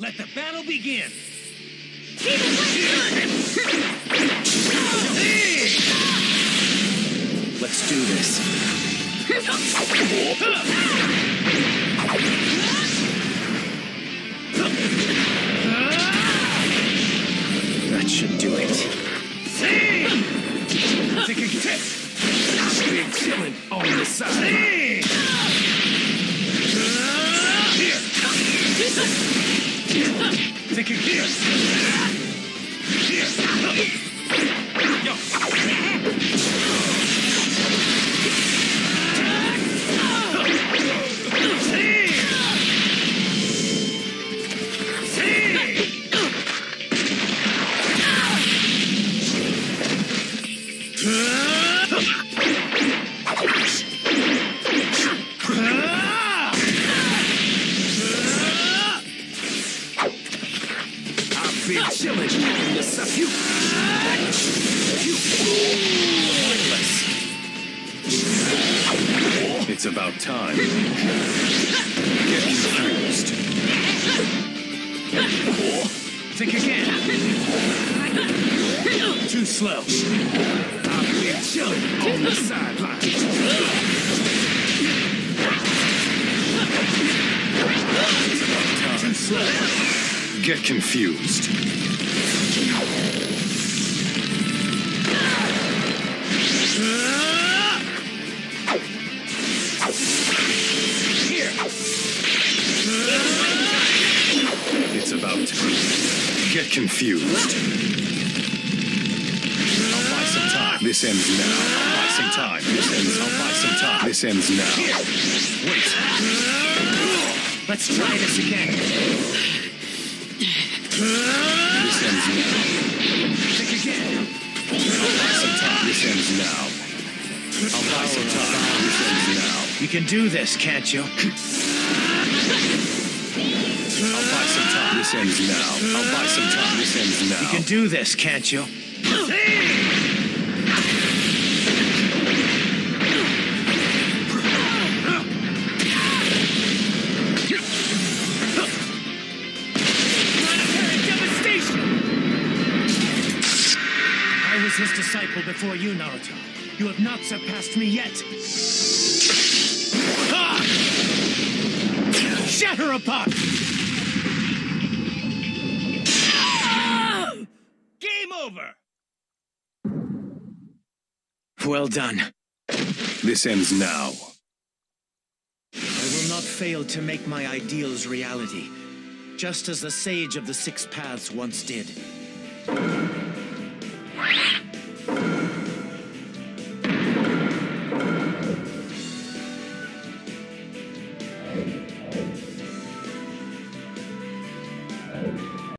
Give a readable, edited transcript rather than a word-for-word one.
Let the battle begin! Let's do this. That should do it. Take a tip! Big chillin' on the side. Take a gear. Yo. Big chillin' in the sun. It's about time. Get confused. Think again. Too slow. I'm big chillin' on the sideline. It's about time. Too slow. Get confused. Here. It's about time. Get confused. I'll buy some time. This ends now. I'll buy some time. This ends. I'll buy some time. This ends now. Wait. Let's try this again. This ends now. Think again. I'll buy some time. This ends now. I'll buy some time. This ends now. You can do this, can't you? I'll buy some time. This ends now. I'll buy some time. This ends now. You can do this, can't you? I was his disciple before you, Naruto. You have not surpassed me yet. Ah! Shatter apart! Ah! Game over! Well done. This ends now. I will not fail to make my ideals reality, just as the Sage of the Six Paths once did.